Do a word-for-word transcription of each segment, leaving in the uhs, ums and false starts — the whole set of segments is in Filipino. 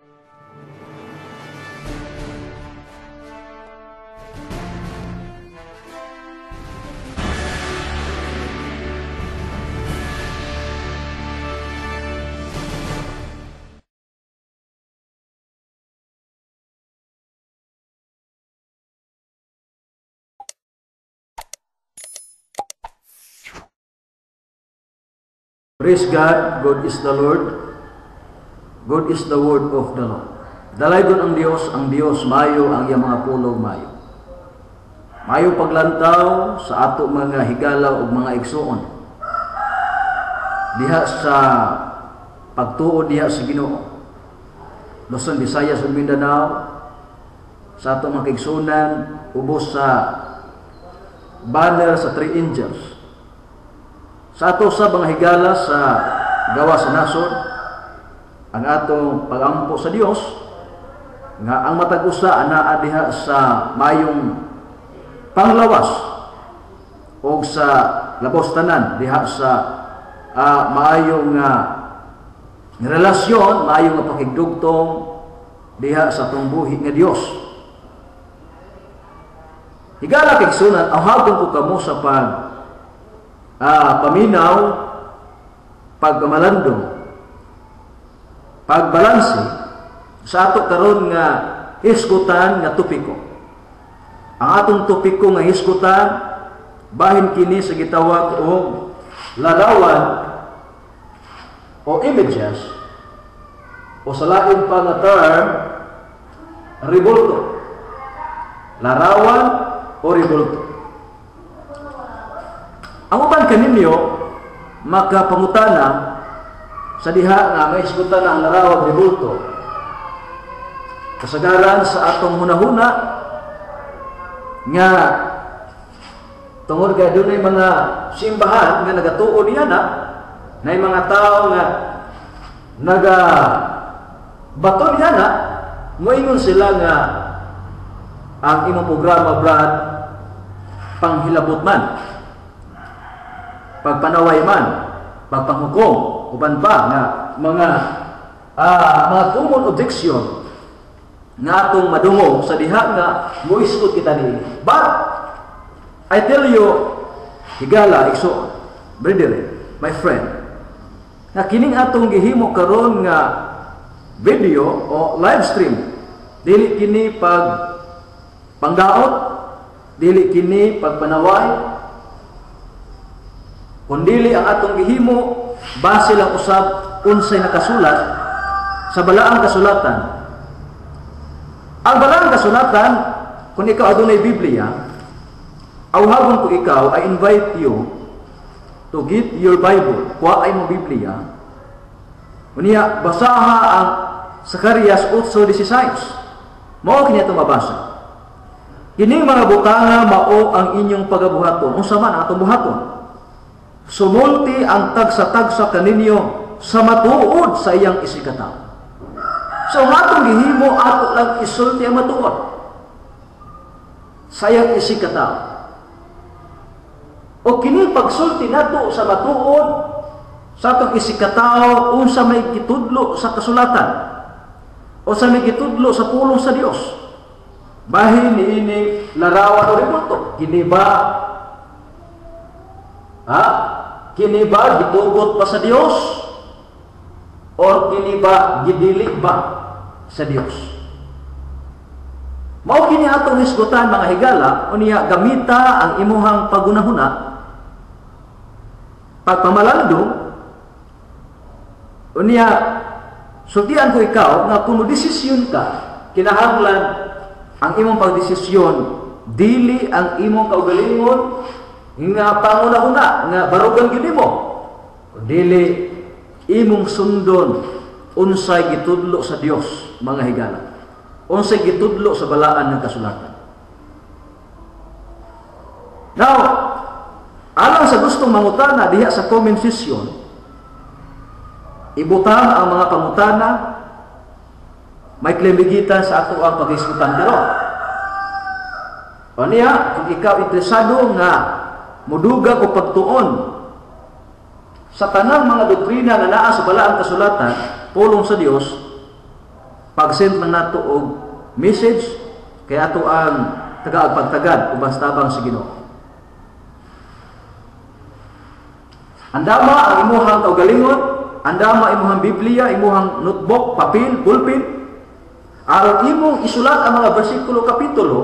Praise God, God is the Lord, God is the word of the Lord. Dalaygon ang Dios, ang Dios mayo, ang iyang mga pulong mayo. Mayo paglantaw sa ato mga higala o mga igsoon. Diha sa pagtuo diha sa Ginoo. Luzon, Visayas ug Mindanao, sa ato mga igsunan, ubos sa banner sa three angels. Sa ato sa mga higala sa gawa sa nasod, ang atong pagampo sa Dios nga ang matag usa anaa diha sa mayong panglawas o sa labos tanan diha sa uh, maayong uh, relasyon, maayong nga pakigdugtong diha sa atong buhi nga Dios. Higala kay sunan, awhagon ko kamo sa pag Ah, paminaw, pagmalandong, pagbalanse sa ato karon nga hisgutan nga topiko. Ang atong topiko nga hisgutan bahin kini sa gitawag og larawan o images o sa lain pa nga term ribulto. Larawan o ribulto. Ang uban kaninyo makapangutana sa diha nga may isgutan ang larawag ni bulto. Kasagaran sa atong hunahuna nga tungod kay dunay mga simbahan nga nagatuo niya na nay mga tao nga naga bato niya na moingon sila nga ang imong programa Brad panghilabot man, pagpanaway man, pagpanghukom, uban pa nga mga uh, mga common objection nga atong madungog sa diha nga muiskot kita ni. But I tell you, higala, ikso, brother, my friend, nga kining atong gihimo karon nga video o live stream, dili kini pag panggaot, dili kini pagpanaway, kundili ang atong gihimo base lang usab unsay nakasulat sa balaang kasulatan. Ang balaang kasulatan, kung ikaw adunay Biblia, awhagon ko ikaw, I invite you to get your Bible, kuha ay mo Biblia. Unya basaha ang Zacarias eight sixteen. Mao kini atong mabasa. Kining mga butanga mao ang inyong pagabuhaton. Unsa man ang atong buhaton? Sumulti ang tagsa-tagsa kaninyo sa matuod sa iyang isikataw. So matong gihimo ato lang isulti ang matuod sa iyang isikataw. O kini pagsulti nato sa matuod sa atong isikataw unsa may gitudlo sa kasulatan o sa may gitudlo sa pulong sa Dios. Bahin niini larawan o ribulto. Kini ba ha? Kini ba gitugot pa sa Dios? O kini ba gidili ba sa Dios? Mao kini atong hisgutan mga higala, unya gamita ang imuhang pagunahuna, pagpamalandong, unya sultian ko ikaw nga kung desisyon ka, kinahanglan ang imong pagdesisyon dili ang imong kaugalingon nga pangunahuna nga barugan gid mo, dili imong sundon unsay gitudlo sa Dios mga higala, unsay gitudlo sa balaan ng kasulatan. Now, alang sa gustong mangutana diha sa comment section, ibutang ang mga pangutana, may klimigitan sa ato ang pag-iskutan diro. O niya, kung ikaw interesado nga mudugag o pagtuon sa tanang mga doktrina nga naa sa balaang kasulatan, pulong sa Dios, pag-send man nato og message kay ato ang taga-pagtagad ubas tabang sa Ginoo. Andama ang imuhang kaugalingon, andama imuhang Biblia, imuhang notebook, papel, ballpen, aron imong isulat ang mga bersikulo kapitulo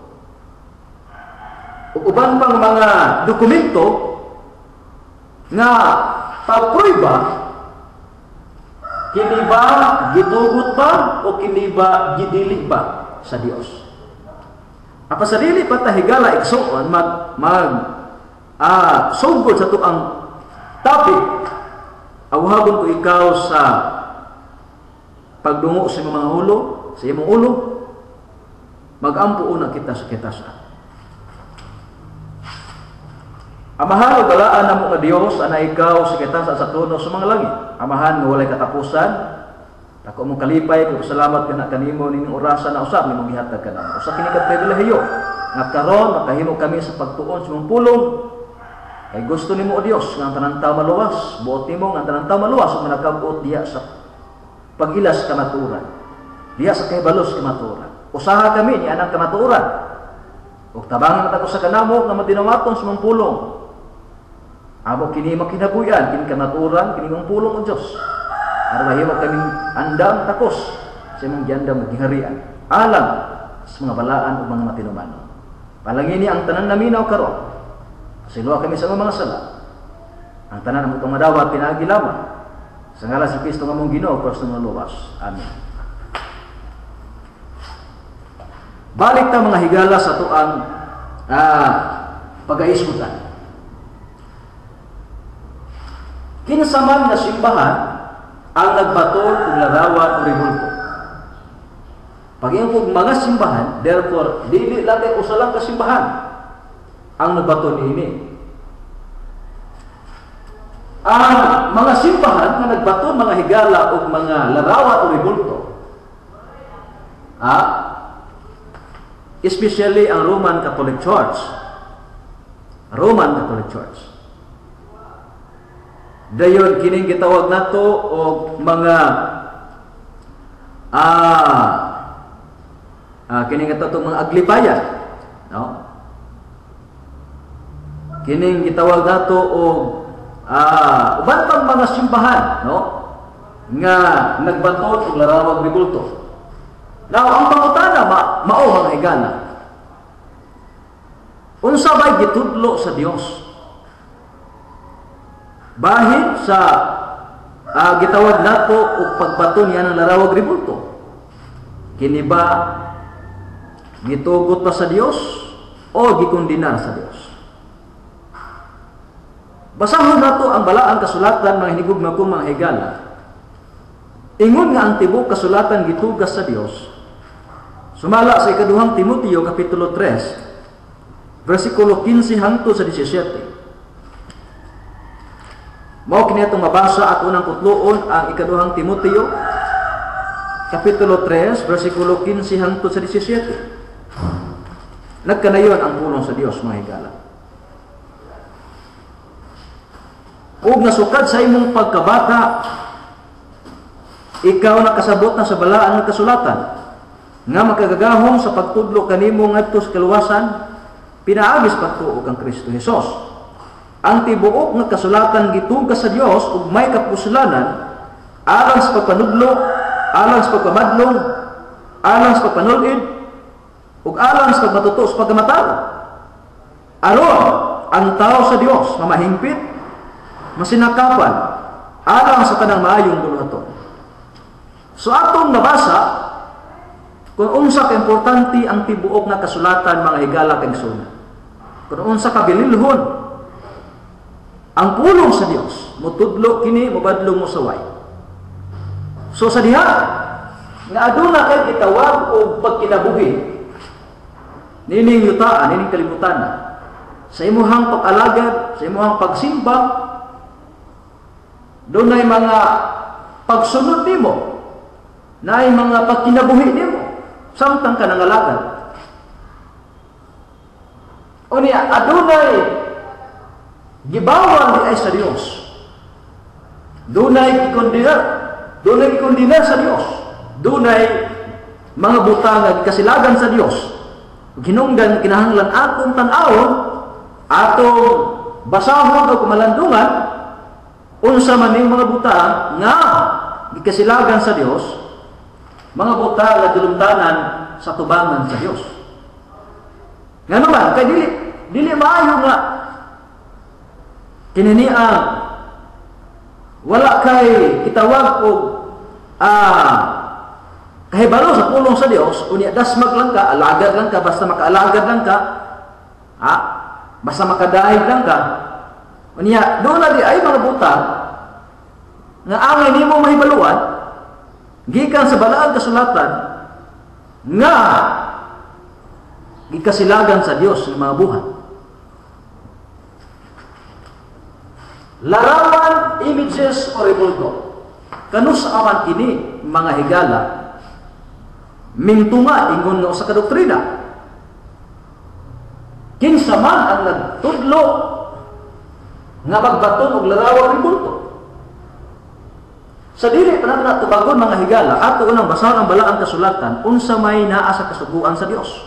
ug uban pang mga dokumento nga pagprueba kini ba gitugot ba o kini ba gidili ba sa Dios. Apa sa dili pa ta higala igsuon mag mag ah sugod sa tuang topic, awhagon ko ikaw sa pagdungo sa mga ulo, sa imong ulo, magampo una kita sa kitasa. Amahan o galaan na mo nga Diyos, ana ikaw sa kitasa sa trono sa mga langit. Amahan nga walay katapusan, ako mong kalipay, kung salamat ka na kanimo ning orasan na usab nimong gihatag ka na. Usa kini ka pribilehiyo nga karon makahimo kami sa pagtuon sa imong pulong. Kay gusto nimo o Dios nga ang tanan tawo maluwas, buot nimo nga ang tanan tawo maluwas ug manakabuot diha sa pagilas kamaturan. Diha sa kaybalos kamaturan. Usaha kami ni anang kamaturan. Ug tabangan ta ko sa kanamo nga madinamaton sa imong pulong. Amo kini makinabuyan kini kamaturan kini imong pulong o Dios. Aron mahimo kami andam takos sa imong giandam ug giharian. Alam sa mga balaan ug mga matinumanon. Palangini ang tanan naminaw karon. Siluwa kami sa mga sala. Ang tanan mo itong madawat, pinagilawan. Sa ngalan si Kristo nga mong Ginoo, Kristo nga luwas. Amen. Balik ta mga higala sa tuang ah, pag-aisgutan. Kinsa man nga simbahan ang nagbatol kung larawan o ribulto. Pag yung mga simbahan, therefore, dili lang kayo usalang kasimbahan ang nagbaton ini. Ang mga simbahan nga nagbaton mga higala o mga larawan o ribulto, ah, especially ang Roman Catholic Church, Roman Catholic Church. Dayon kining gitawag nato og mga ah, ah kining gitawag mga aglipayan, no? Kining gitawag nato og ah uban pang mga simbahan, no, nga nagbaton og larawag ribulto. Now ang pangutana ma mao ang higala. Unsa bay gitudlo sa Dios? Bahin sa ah, gitawag nato og pagbaton yan ang larawag ribulto. Kini ba gitugot pa sa Dios o gikondenar sa Dios? Basahon nato ang balaang kasulatan mga hinigugma kong mga higala. Ingon nga ang tibok kasulatan gitugas sa Dios. Sumala sa ikaduhang Timoteo kapitulo tres, versikulo quince hangtod sa disisyete. Mao kini atong mabasa at unang kutloon ang ikaduhang Timoteo kapitulo tres, versikulo quince hangtod sa disisyete. Nagkanayon ang pulong sa Dios mga higala. Ug nasukad sa imong pagkabata, ikaw nakasabot na sa balaan ng kasulatan nga makagagahom sa pagtudlo kanimo ngadto sa kaluwasan, pinaagis pagtuo kang Kristo Hesus. Ang tibuok nga kasulatan gitugas sa Dios ug may kapusulanan alang sa pagpanudlo, alang sa pagpamadlong, alang sa pagpanulid, ug alang sa pagmatuto sa pagkamatao. Aron ang tao sa Dios mamahingpit, masinakapan alang sa tanang maayong buluhaton. So atong nabasa kung unsa ka importante ang tibuok nga kasulatan mga higala kay suna. Kung unsa ka bililhon ang pulong sa Dios, mutudlo kini mobadlong mo sa way. So sa diha nga aduna kay gitawag og pagkinabuhi nining yutaan, nining kalibutan sa imuhang pag-alagad, sa imuhang pagsimba, doon ay mga pagsunod nimo, na ay mga pagkinabuhi nimo, samtang ka nangalagad. O niya, adunay gibawal di ay sa Dios. Dunay gikondenar, dunay gikondenar sa Dios. Dunay mga buta nga gikasilagan sa Dios. Hinungdan kinahanglan atong tan-awon, atong basahon o kumalandungan unsa man ning mga buta nga gikasilagan sa Dios, mga buta nga dulumtanan sa tubangan sa Dios. Nga naman, kay dili dili maayo nga kinini ang wala kay kitawag og ah kahibalo sa pulong sa Dios, unya dasmag lang ka, alagad lang ka, basta makaalagad lang ka, ha? Basta makadahig lang ka. Unya doon na di ay mga buta nga angay nimo mahibaluan gikan sa balaang kasulatan nga gikasilagan sa Dios ng mga buhat. Larawan, images o rebulto. Kanus aman kini mga higala mintunga ingon nga usa ka doktrina. Kinsa man ang nagtudlo nga magbaton og larawan rebulto. Sa dili pa natin tubagon mga higala, ato unang basahan ang balaang kasulatan unsa may naa sa kasuguan sa Dios.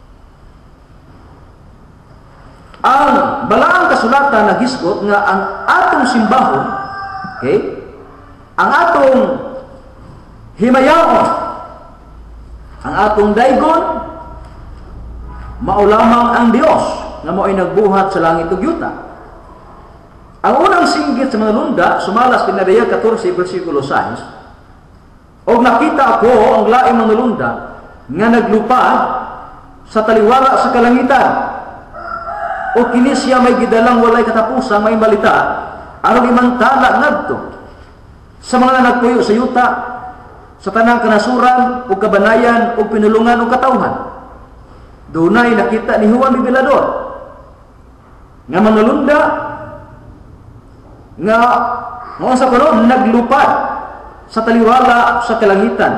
Ang balaang kasulatan nagisgot nga ang atong simbahon, okay? Ang atong himayaon, ang atong daygon, mao lamang ang Dios nga mo'y nagbuhat sa langit ug yuta. Ang unang singgit sa mga lunda, sumalas pinadaya fourteen versikulo six, og nakita ako ang laing mga lunda nga naglupad sa taliwala sa kalangitan. O kini siya may gidalang walay katapusan, may malita, aron imantala ngadto sa mga nagpuyo sa yuta, sa tanang kanasuran o kabanayan o pinulungan o katawhan. Dunay nakita ni Juan Bibilador nga manulunda nga mga sa karon naglupad sa taliwala sa kalangitan.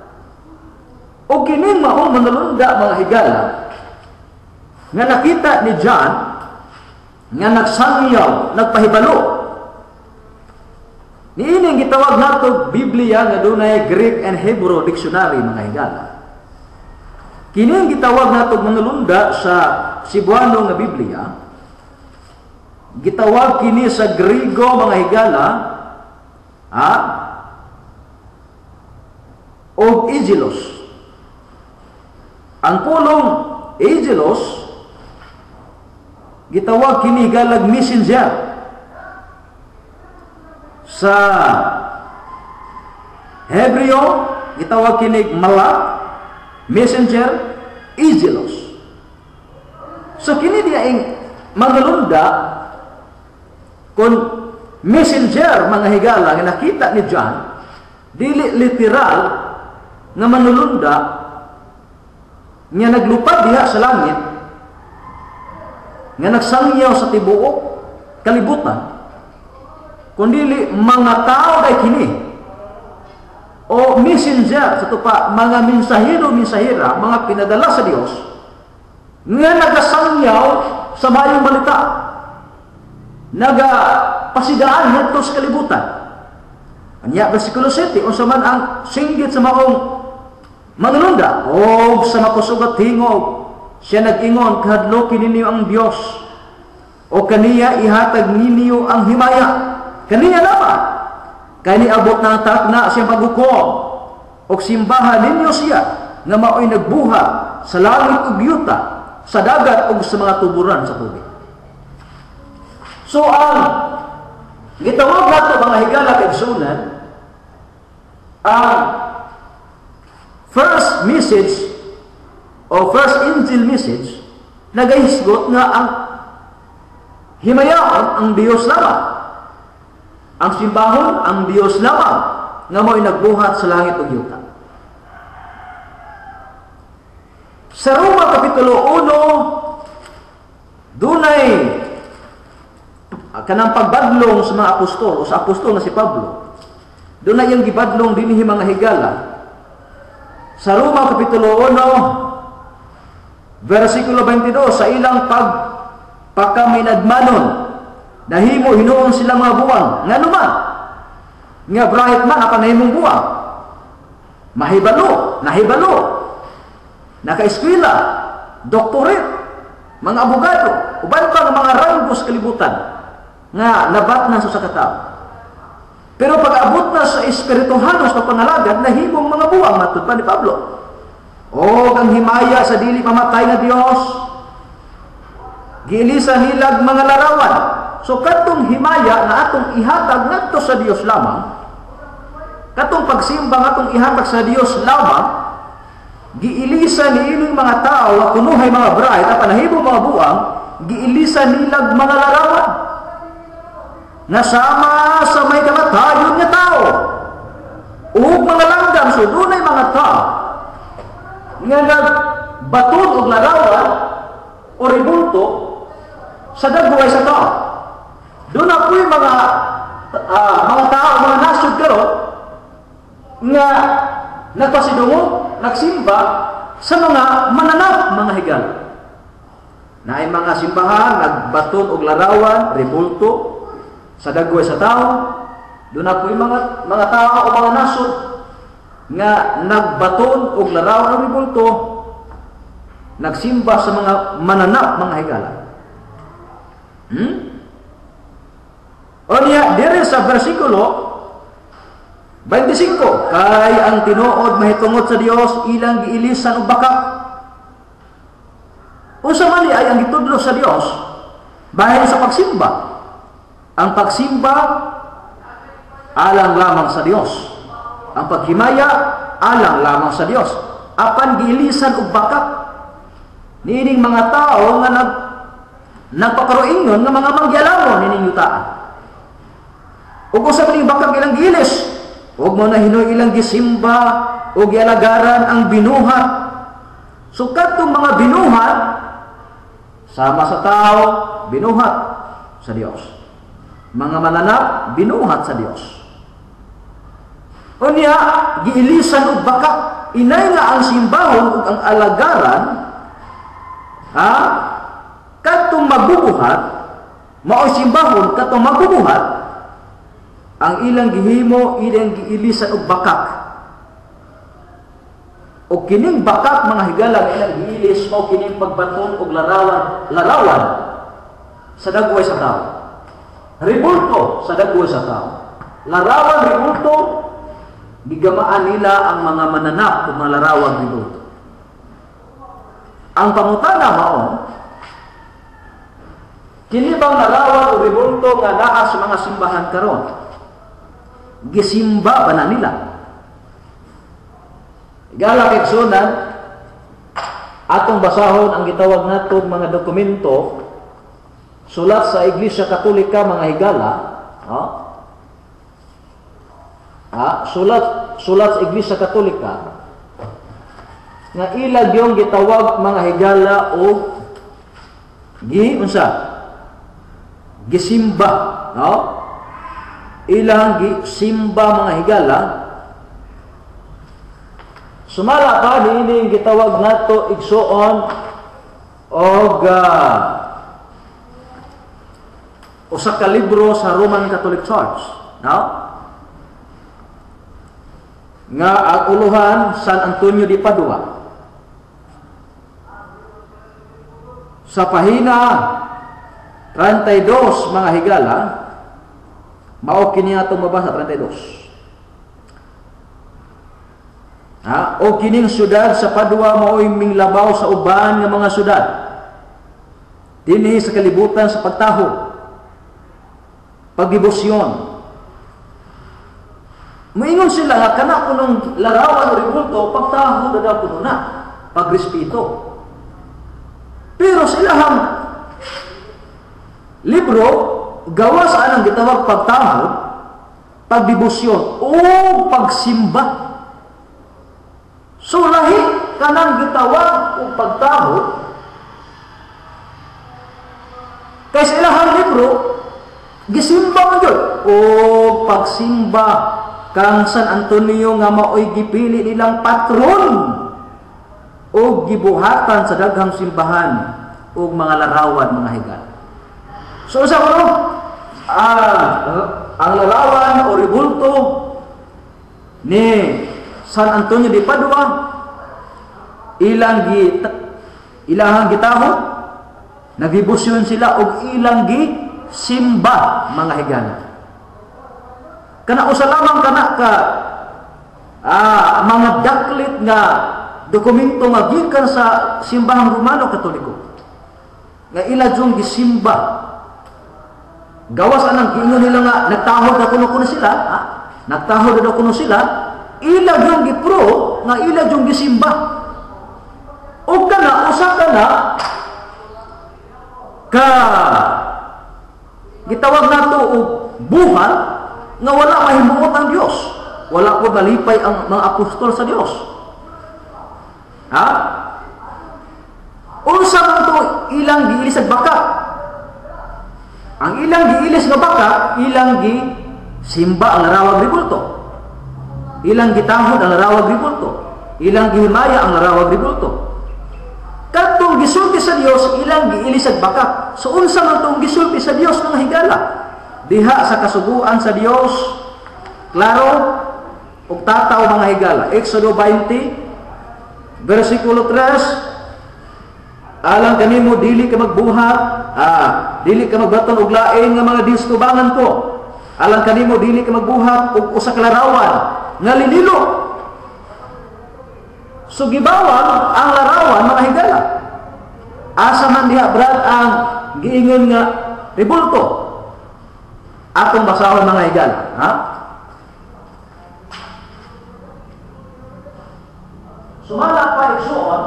O kini maong manulunda mga higala nga nakita ni John nga nagsangyaw, nagpahibalo. Niining gitawag nato Biblia nga dunay Greek and Hebrew dictionary mga higala. Kining gitawag nato manulunda sa Cebuano nga Biblia, gitawag kini sa Griego mga higala, ha? Og Egelos. Ang pulong Egelos gitawag kini galag messenger. Sa Hebreo gitawag kini malak, messenger, Egelos. So kini dia ing mangalunda kun messenger mga higala nga nakita ni John, dili literal nga manulunda nga naglupad diha sa langit, nga nagsangyaw sa tibuok kalibutan, kundili mga tao day kini o messenger sa tupa, mga mensahero mensahera, mga pinadala sa Dios nga nagasangyaw sa mayong balita, nagapasidaan ngadto sa kalibutan. Anya bersikulo seven, unsa man ang singgit sa maong manulunda o sa makusugat tingog, siya nag-ingon, kahadlokin ninyo ang Dios o kaniya ihatag ninyo ang himaya. Kaniya naman kay niabot na ang takna siyang paghukom o simbahan ninyo siya nga mao'y nagbuhat sa langit ug yuta, sa dagat ug sa mga tuburan sa tubig. So ang gitawag nato mga higala kay sunan, ang first message o first Injil message nagahisgot nga ang himayaon ang Dios lamang, ang simbahon ang Dios lamang nga mo'y nagbuhat sa langit ug yuta. Sa Roma kapitulo one, dunay kanang pagbadlong sa mga apostol o sa apostol na si Pablo. Dunay yung gibadlong dinhi mga higala. Sa Roma kapitulo one, versikulo twenty-two, sa ilang pag pagkaminadmanon, nahimo hinuon sila mga buwang, nga naman, nga bright man apan nahimong buwang, mahibalo, nahibalo, naka-eskwela, doktorate, mga abogado, uban pa ng mga ranggo sa kalibutan nga nabat na sa katao. Pero pag-abot na sa espirituhanos na pangalagad, nahimong mga buwang matud pa ni Pablo. O ang himaya sa dili pamatay na Dios, giilisa nilag mga larawan. So katong himaya na atong ihatag ngadto sa Dios lamang, katong pagsimba nga atong ihatag sa Dios lamang, giilisa ni ining mga tao, kunuhay mga bride, at panahibong mga buwang, giilisa nilag mga larawan. Nasama sa may kamatayon nga tao. Ug mga langgam, so dunay mga tao, nga nagbatod og larawan o ribulto sa dagway sa tao. Doon ako'y mga uh, mga tao, mga nasod karon nga nagpasidungo, nagsimba sa mga mananap, mga higal. Na ay mga simbahan, nagbaton og larawan, ribulto sa dagway sa tao. Doon ako'y mga, mga tao o mga nasod nga nagbaton og larawan o ribulto, nagsimba sa mga mananap, mga higala. Hmm? O niya, dire sa versikulo twenty-five, kay ang tinuod mahitungod sa Dios ilang giilisan og bakak. Unsa man ay ang gitudlo sa Dios bahin sa pagsimba. Ang pagsimba alang lamang sa Dios. Ang paghimaya alang lamang sa Dios. Apan giilisan og bakak niining mga tao nga nag nagpakaroingon nga mga mangyalamon nining yutaan. Ug usa man ning bakak ilang giilis, ug mo na hinoy ilang gisimba o gialagaran ang binuhat. So kadtong mga binuhat sama sa tao, binuhat sa Dios. Mga mananap, binuhat sa Dios. Unya giilisan og bakak, inay nga ang simbahon ug ang alagaran, ha? Kadtong magbubuhat, mao simbahon kadtong magbubuhat, ang ilang gihimo, ilang giilisan og bakak. O kining bakak, mga higala, ilang giilis, o kining pagbaton og larawan, larawan sa dagway sa tao. Ribulto sa dagway sa tao. Larawan, ribulto, gigamaan nila ang mga mananap o mga larawan, ribulto. Ang pangutana mao, kini bang larawan o ribulto nga naa sa mga simbahan karon? Gisimba ba na nila? Igala kigsunan, atong basahon ang gitawag natong mga dokumento sulat sa Iglesia Katolika, mga higala, ha? Ha? Sulat sulat sa Iglesia Katolika nga ilag yung gitawag, mga higala, o gi unsa gisimba, no? Ilang gisimba, mga higala. Sumala pa niini gitawag nato igsuon og uh, usa ka libro sa Roman Catholic Church, no? Nga ang uluhan San Antonio de Padua. Sa pahina thirty-two, mga higala, mao kini atong mabasa thirty-two. Ha? O kining syudad sa Padua mao'y minglabaw sa uban nga mga syudad dinhi sa kalibutan sa pagtaho, pagdebosyon. Moingon sila nga kana kunong larawan o ribulto, pagtaho na daw kuno na, pagrespeto. Pero silahang libro gawa sa anang gitawag pagtaho, pagdebosyon o pagsimba. So lahi kanang gitawag o pagtaho kay sa ilahang libro gisimba man yun o pagsimba kang San Antonio nga mao'y gipili nilang patron o gibuhatan sa daghang simbahan o mga larawan, mga higal. So sa kuno ah, ang larawan o ribulto ni San Antonio de Padua ilang gi ilahang gitahon, nagibusyon sila og ilang gi simba mga higala. Kana usa lamang kana ka ah, mga daklit nga dokumento nga gikan sa simbahang Romano Katoliko nga ila jung gisimba. Gawas anang giingon nila nga nagtahod na kuno-kuno sila, ha? Nagtahod na kuno sila, ila jung gipro nga ila jung gisimba. O kana usa kana ka gitawag nato og buhat nga wala mahimuot ang Dios. Wala ko nalipay ang mga apostol sa Dios. Ha? Unsa man to ilang giilis ag baka? Ang ilang giilis nga baka, ilang gi simba ang larawag ribulto. Ilang gitahod ang larawag ribulto. Ilang gihimaya ang larawag ribulto. Kadtong gisulti sa Dios, ilang giilis ag baka. So unsa man tong gisulti sa Dios mga higala? Diha sa kasuguan sa Dios, klaro ug tataw mga higala. Exodo twenty versikulo tres, alang kanimo dili ka magbuhat, ah, dili ka magbaton og lain nga mga Dios tubangan ko. Alang kanimo dili ka magbuhat og usa ka larawan nga linilo. So gibawal ang larawan mga higala. Asa man diha brad ang giingon nga ribulto. Atong basahon mga higala, ha? Sumala pa igsuon,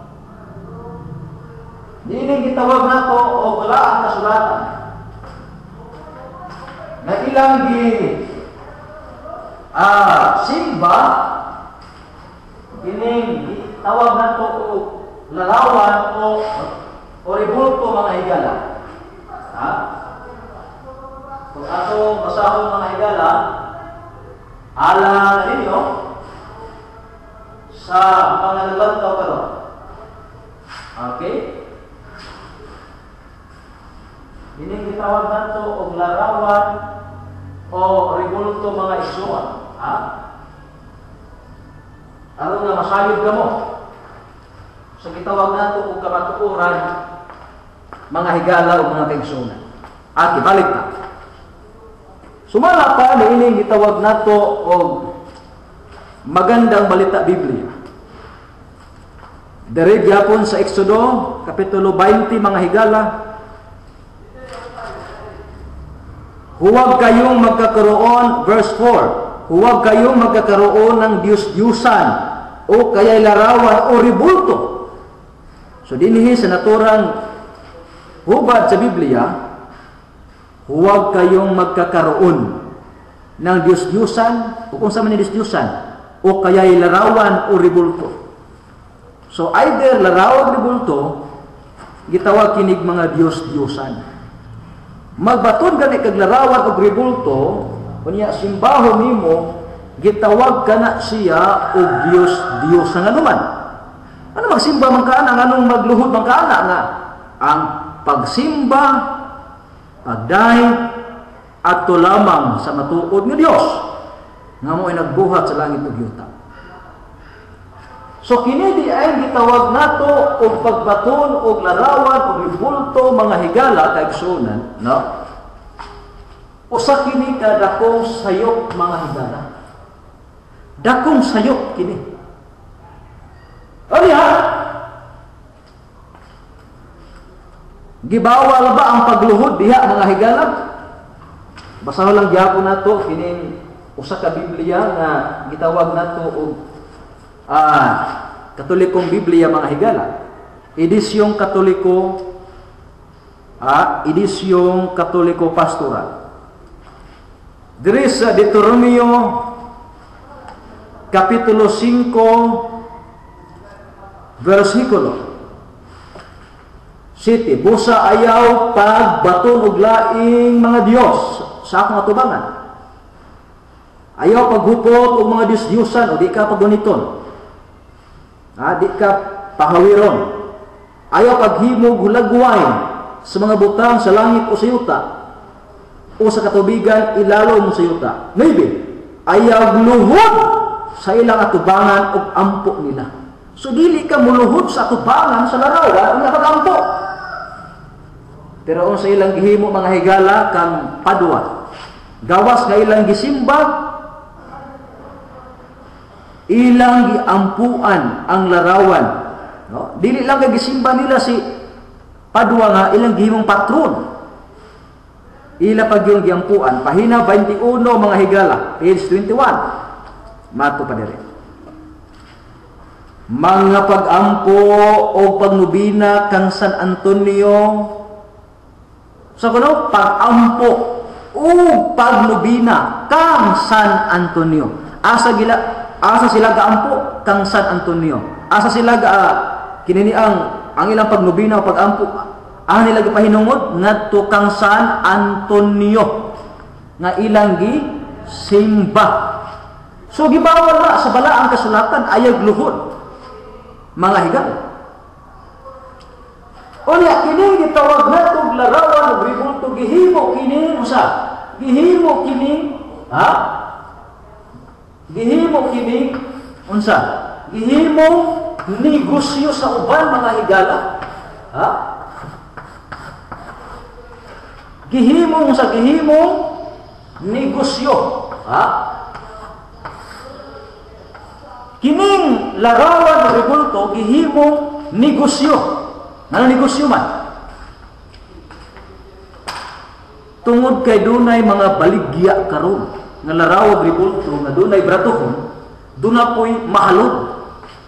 dining gitawag nato o wala ang kasulatan na ilang gi ah, simba, dining gitawag nato o larawan o o ribulto mga higala, ha? Kung ato basahon mga higala, ala ninyo sa mga naglantaw karon. Okay? Ini gitawag nato og larawan o ribulto mga isuan, ha? Aron nga masayod kamo. So gitawag nato og kamatuoran mga higala o mga kaigsuonan. At ibalik na. Sumala pa na ining gitawag nato og magandang balita Biblia. Dere gyapon sa Exodo kapitulo twenty mga higala, huwag kayong magkakaroon, verse four, huwag kayong magkakaroon ng Diyos-Diyusan o kaya'y larawan o ribulto. So dinhi sa naturang hubad sa Biblia, huwag kayong magkakaroon ng Diyos-Diyusan o kung sa man ni Diyos-Diyusan o kaya'y larawan o ribulto. So either larawan o ribulto, gitawag kinig mga Diyos-Diyusan. Magbaton gani kag larawan og ribulto, unya simbaho nimo, gitawag kana siya og Dios Dios nga naman. Ano magsimba man kana nganong magluhod man kana nga ang pagsimba, pagdahi adto lamang sa matuod nga Dios nga mo'y nagbuhat sa langit ug yuta. So kini di ay gitawag nato og pagbaton og larawan og ribulto mga higala kaigsuonan, no? Usa kini ka dakong sayop mga higala. Dakong sayop kini. Ano ya? Gibawal ba ang pagluhod diha mga higala? Basahon lang gyapon nato kining usa ka Biblia nga gitawag nato og ah Katolikong Biblia mga higala. Edisyong Katoliko, ah edisyong Katoliko Pastoral. Diri sa Deuteronomio kapitulo five versikulo Siti, busa ayaw pagbaton og laing mga Dios sa akong atubangan. Ayaw paghupot og mga Dios-Diosan o di ka paguniton. Ah, di ka pahawiron. Ayaw paghimog hulagwain sa mga butang sa langit o sa yuta o sa katubigan ilalo mo sa yuta. Maybe ayaw luhod sa ilang atubangan og ampo nila. So dili ka muluhod sa atubangan sa larawan nga pagampo. Pero sa ilang gihimo mga higala kang padua, gawas nga ilang gisimba, ilang giampuan ang larawan. No? Dili lang kay gisimba nila si padua nga ilang gihimong patron. Ila pag yung giampuan, pahina twenty-one mga higala, page twenty-one. Mato pa dire. Mga pagampo o pagnubina kang San Antonio. So kuno pagampo o pagnubina kang San Antonio. Asa gila asa sila gaampo kang San Antonio. Asa sila ga uh, kinini ang ang ilang pagnubina o pagampo. Ang nila gipahinungod ngadto kang San Antonio nga ilang gi simba. So gibawal na sa balaang kasulatan ayag luhod mga higal. Unya kining gitawag natog larawan ug ribulto gihimo kining usa. Gihimo kining ha? Gihimo kining unsa? Gihimo negosyo sa uban mga higala. Ha? Gihimo sa gihimo negosyo. Ha? Kining larawan o ribulto gihimo negosyo. Ano negosyo man? Tungod kay dunay mga baligya karon nga larawan o ribulto nga dunay bratohon, duna po'y mahalod.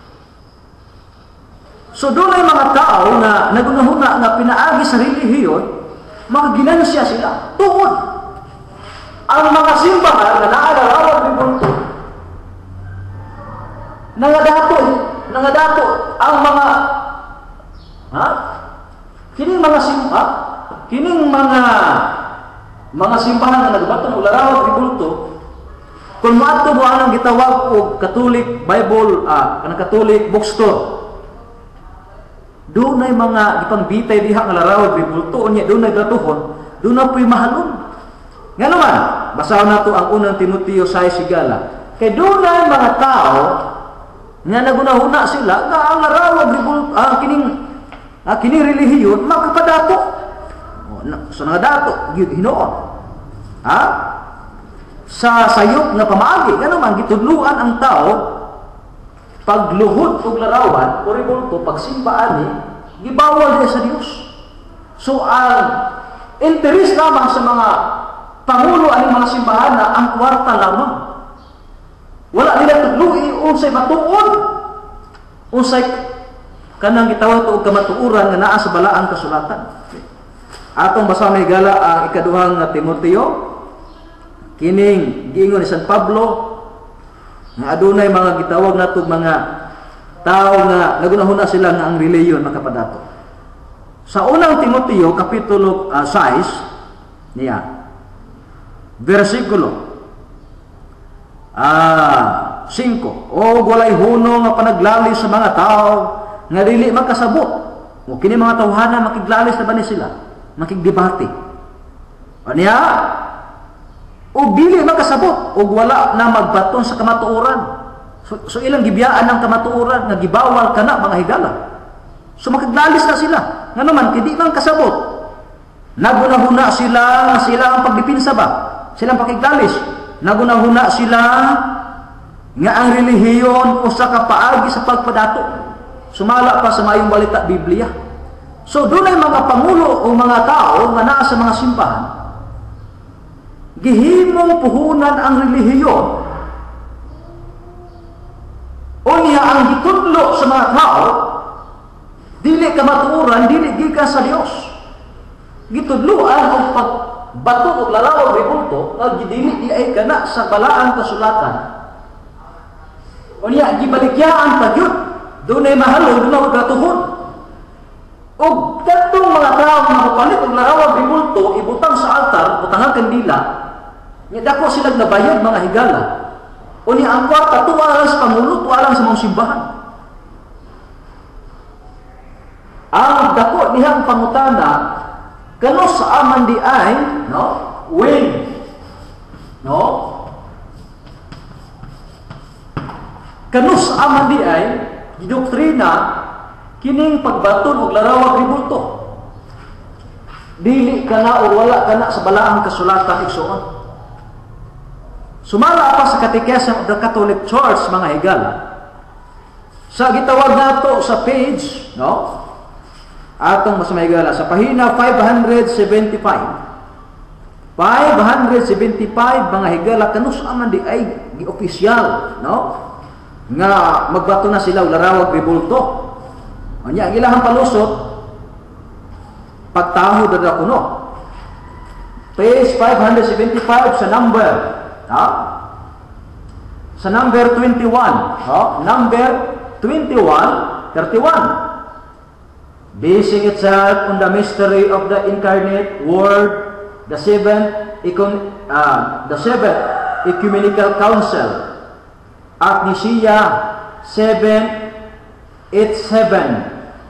So dunay mga tao na nagunahuna nga pinaagi sa relihiyon, maginansya sila. Tungod ang mga simbahan na naalarawan o ribulto nangadato, nangadato ang mga ha? Kining mga simba, kining mga mga simbahan na nagbatong larawan ribulto, kung maadto mo anang gitawag og Catholic Bible, ah, kanang Catholic bookstore. Dunay mga gipangbitay diha nga larawan ribulto, unya dunay gratuhon, dunay puy mahalon. Nga naman, basahon nato ang unang Timoteo six sigala. Kay dunay mga tao nga nagunahuna sila nga ang larawan ribulto, ah, kining ah, kining relihiyon magkapadato. So nangadato gyud Hinoon. Ha? Sa sayop nga pamaagi nga naman gitudluan ang tao pagluhod og larawan o ribulto pagsimba ani gibawal sa Dios. So ang interes lamang sa mga pangulo ani mga simbahan na ang kwarta lamang. Wala nila tudloi unsay matuod, unsay kanang gitawag og kamatuoran nga naa sa balaang kasulatan. Atong basa may gala ang ikaduhang nga Timoteo, kining giingon ni San Pablo nga adunay mga gitawag natog mga tao nga nagunahuna sila nga ang reliyon makapadato. Sa unang Timoteo kapitulo uh, six niya, versikulo Ah, cinco. O walay huno nga panaglalis sa mga tao nga dili makasabot. O kini mga tawhana makiglalis na ba ni sila? Makigdebate. Aniya? O dili makasabot o wala na magbaton sa kamatuoran. So, so ilang gibiyaan ng kamatuoran nga gibawal kana mga higala. So makiglalis na sila. Nga naman kidi man kasabot. Nagunahuna sila, sila ang pagdipinsa ba? Silang pakiglalis. Nagunahuna sila nga ang relihiyon usa ka paagi sa pagpadato. Sumala pa sa mayong balita Biblia. So dunay mga pangulo o mga tao nga naa sa mga simbahan gihimong puhunan ang relihiyon. Unya ang gitudlo sa mga tao dili kamatuoran, dili gikan sa Dios. Gitudloan og pag bato o larawan ribulto nga gidili di ay kana sa balaang kasulatan. Unya gibaligyaan pa gyud dunay mahalo dunay gratuhon. Og katong mga tao nga mapalit og larawan ribulto ibutang sa altar, butangan kandila, nya dako sila nabayad mga higala. Unya ang kwarta tuwa lang sa pangulo, tuwa lang sa mga simbahan. Ang dako nihang pangutana kano sa aman di ay, no? When, no? Kano sa aman di ay, doktrina kining pagbaton og larawag ribulto. Dili kana o wala kana sa balaang kasulatan igsoon. Sumala pa sa Catechism of the Catholic Church, mga higala. Sa gitawag nato sa page, no? Atong mas mahigala sa pahina five seventy-five. five seventy-five, mga higala, kanus aman di ay gi-opisyal, no? Nga magbato na sila larawag ribulto. Anya ilahang palusot pagtaho dada kuno. Page five seventy-five sa number, ha? Sa number twenty-one, ha? Number twenty-one, thirty-one. Basing itself on the mystery of the incarnate Word, the seventh econ uh, the seventh ecumenical council at Nicaea seven eighty-seven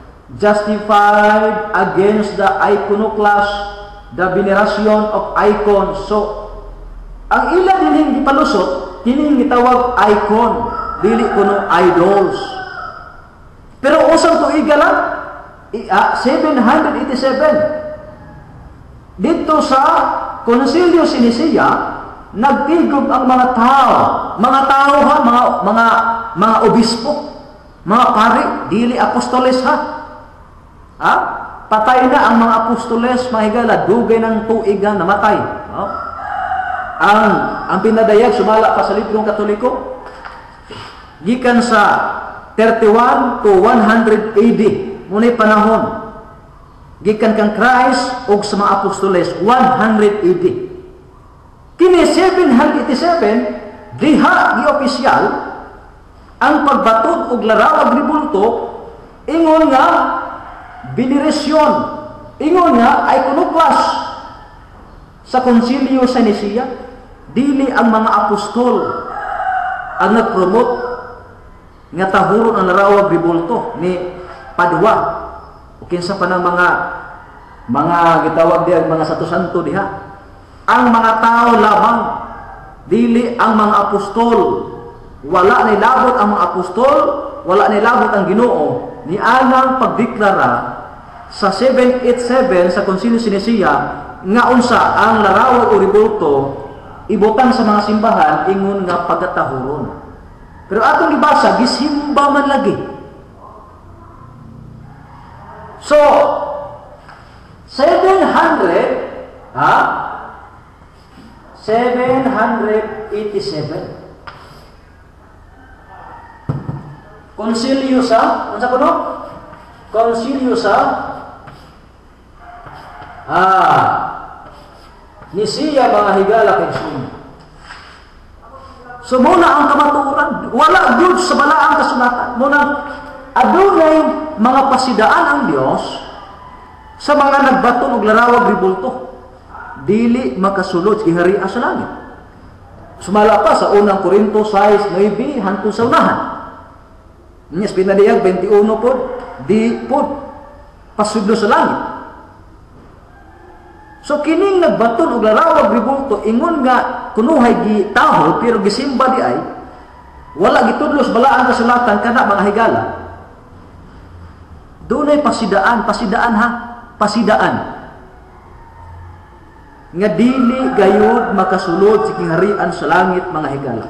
justified against the iconoclast, the veneration of icons. So ang ila dinhing gipalusot kining gitawag icon, dili kuno idols. Pero usang tuiga lang uh, seven eighty-seven dito sa Konsilyo si Nicaea, nagtigog ang mga tao, mga tao ha, mga mga mga obispo, mga pari, dili apostoles ha. Ha? Patay na ang mga apostoles, mahigala, dugay ng tuiga namatay. Ha? Ang ang pinadayag sumala pa sa librong Katoliko, gikan sa thirty-one to one hundred A D, munay panahon gikan kang Christ ug sa mga apostoles one hundred A D. Kini seven eighty-seven diha gi-opisyal ang pagbatud og larawag ribulto, ingon nga veneration, ingon nga iconoclast. Sa Konsilyo sa Nicaea, dili ang mga apostol ang nagpromote nga tahuron ang larawag ribulto ni Padua. Kinsa pa ng mga mga gitawag diyan mga sato-santo diha. Ang mga tao lamang, dili ang mga apostol. Wala ni labot ang mga apostol, wala ni labot ang Ginoo. Ni anang pagdeklara sa seven eighty-seven sa Konsilyo sa Nicaea nga unsa ang larawag o ribulto ibutang sa mga simbahan ingon nga pagatahuron. Pero atong gibasa gisimba man lagi. So, seven hundred, ha? seven eighty-seven. Konsilyo sa, ano sa kuno? Konsilyo sa, ah, Nicaea, mga higala kay Sun. So, muna ang kamaturan, wala good sa balaang kasulatan. Muna, adunay mga pasidaan ang Dios sa mga nagbaton og larawag ribulto, dili makasulod giharian sa langit. Sumala pa sa unang Korinto six nine hangtod sa unahan. Nya pinadiyag twenty-one pod di pod pasudlo sa langit. So kining nagbaton og larawag ribulto ingon nga kunuhay gitaho pero gisimba di ay wala gitudlos balaan kasulatan kana mga higala. Dunay pasidaan, pasidaan ha, pasidaan. Nga dili gayud makasulod sa kingharian sa langit, mga higala.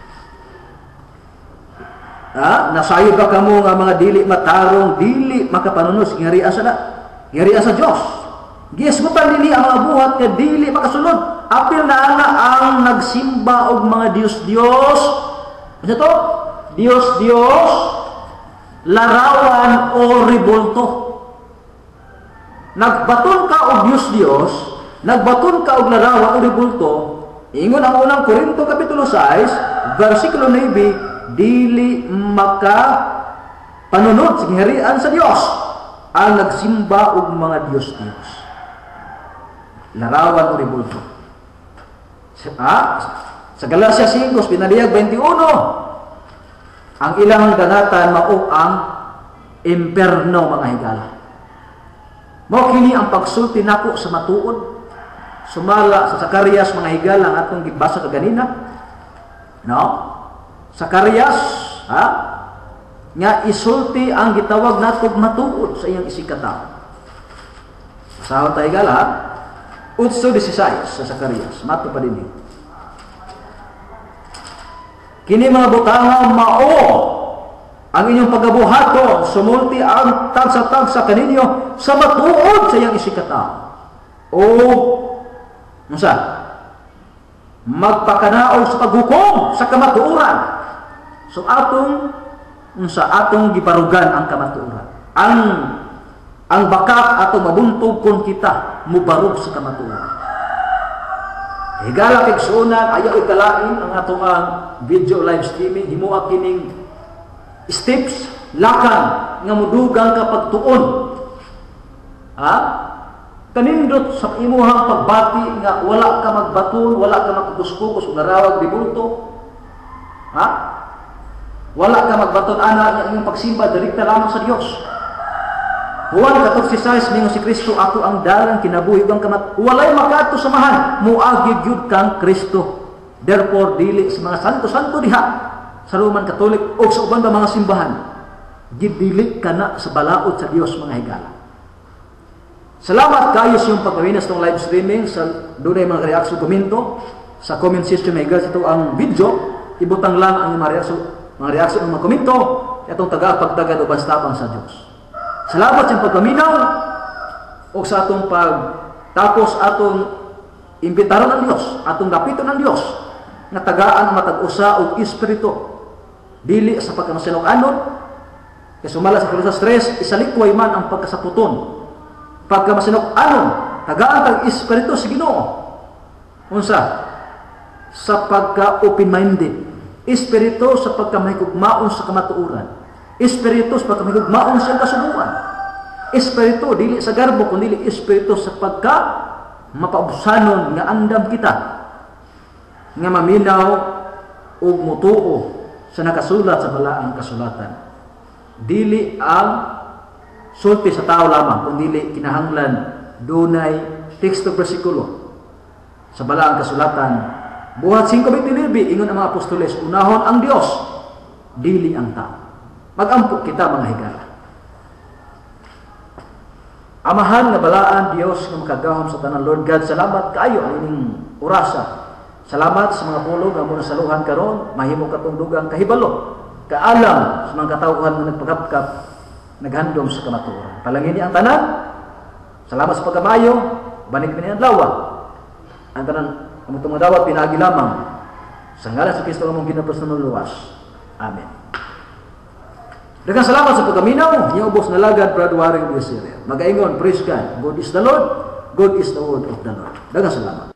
Ha? Nasayod ba kamo nga mga dili matarong, dili makapanunod sa kingharian sa kingharian sa Dios. Giisgutan nili ang mga buhat nga dili makasulod. Apil na ana ang nagsimba og mga Dios-Dios. Ano to? Dios-Dios, larawan o ribulto. Nagbaton ka og Dios-Dios, nagbaton ka og larawan o ribulto, ingon ang unang Korinto kapitulo six, versikulo nine, dili maka panunod sa kingharian sa Dios ang nagsimba og mga Dios-Dios. Larawan o ribulto. Ah, sa Galacia five, pinaliyag twenty-one, ang ilang ganatan mao ang imperno, mga higala. Mao kini ang pagsulti nako sa matuod. Sumala sa Zacarias, mga higala, ang atong gibasa kaganina. No? Zacarias, ha? nga isulti ang gitawag natog matuod sa iyang isikataw. Basahan tayo gala, eight sixteen sa Zacarias, mato pa din. Kini mga butanga mao ang inyong pagabuhaton, sumulti ang tagsa-tagsa kaninyo sa matuod sa iyang isikataw. O, unsa? Magpakanaog sa paghukom sa kamatuoran. So atong unsa atong gibarugan ang kamatuoran. Ang ang bakak atong mabuntog kon kita mubarog sa kamatuoran. Higala kay sunan ayaw ikalain ang atong ang video live streaming himuha kining steps lakang nga mudugang ka pagtuon. Ha? Kanindot sa imuhang pagbati nga wala ka magbatul, wala ka magkukus-kukus ug narawag dibulto. Ha? Wala ka magbaton ana nga imong pagsimba direkta lamang sa Dios. Juan fourteen sixteen ningo si Kristo ako ang dalang kinabuhi ug ang kamat walay makaadto samahan muagi gyud kang Kristo. Therefore dili sa mga santo-santo diha sa Roman Catholic o sa uban ba mga simbahan gidili kana sa balaod sa Dios mga higala. Salamat kayo sa iyong pagpawinas ng live streaming sa dunay mga reaksyon komento sa comment system higala ito ang video ibutang lang ang mga reaksyon mga reaksyon ng mga komento itong taga-pagtagad o bastabang sa Dios. Salamat sa pagpaminaw o sa atong pagtapos atong imbitaron ng Dios, atong dapiton ng Dios nga tagaan ang matag-usa og espiritu dili sa pagkamasinok-anon kay sumala sa Colosas three isalikway man ang pagkasaputon pagkamasinok-anon tagaan tag espiritu sa Ginoo unsa sa pagka-open-minded espiritu sa pagkamahigugmaon sa kamatuoran espiritu sa pagkamahigugmaon sa kasubuan espiritu dili sa garbo kundi espiritu sa pagka mapausanon nga andam kita nga maminaw ug mutuo sa nakasulat sa balaang kasulatan dili ang sulti sa tao lamang kundi kinahanglan dunay teksto bersikulo sa balaang kasulatan buhat five twenty-nine ingon ang mga apostoles unahon ang Dios dili ang tao. Mag-ampo kita mga higala. Amahan nga balaan Dios nga makagahom sa tanan Lord God salamat kaayo ang ining orasa. Salamat sa mga pulong nga muna saluhan karon mahimo katong dugang kahibalo kaalam sa mga katawhan nga nagpagapkap naghandom sa kamatuoran. Palangin ni ang tanan. Salamat sa pagkamayo, banig ni ang lawa. Ang tanan among mga dawat pinaagi lamang sa ngalan sa Kristo among ginapasanon luwas. Amen. Daghang salamat sa pagkaminaw, niya ubos na lagad Brad Waring Bisir. Magaingon, praise God. God is the Lord. God is the word of the Lord. Daghang salamat.